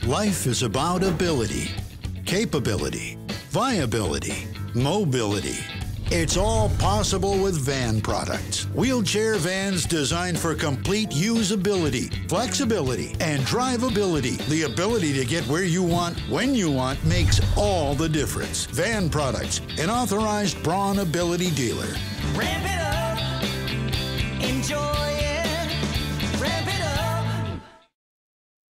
Life is about ability, capability, viability, mobility. It's all possible with van products. Wheelchair vans designed for complete usability, flexibility, and drivability. The ability to get where you want, when you want, makes all the difference. Van Products, an authorized Braun Ability dealer. Ramp it up, enjoy